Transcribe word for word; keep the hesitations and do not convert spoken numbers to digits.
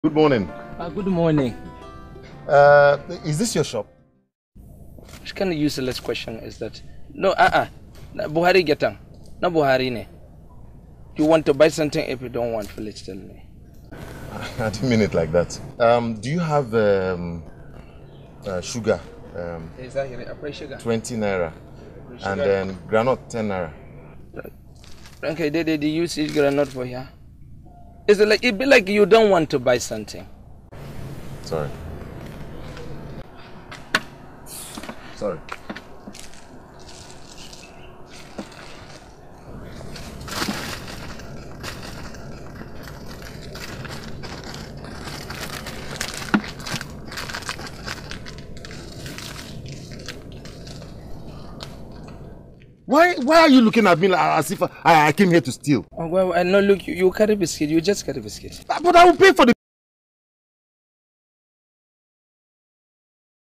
Good morning. Uh, good morning. Uh, is this your shop? Which kind of useless question is that? No, uh-uh. Buhari getang. No Buhari ne. You want to buy something if you don't want, please tell me. I didn't mean it like that. Um, do you have um, uh, sugar? Um, Is that here? Apple sugar? twenty naira. And then granite, ten naira. Okay, they, they, they use it granite for here. It's like, it be like you don't want to buy something. Sorry. Sorry. Why, why are you looking at me like, as if I, I came here to steal? Oh, well, I know, look, you, you carry biscuit, you just carry biscuit. But I will pay for the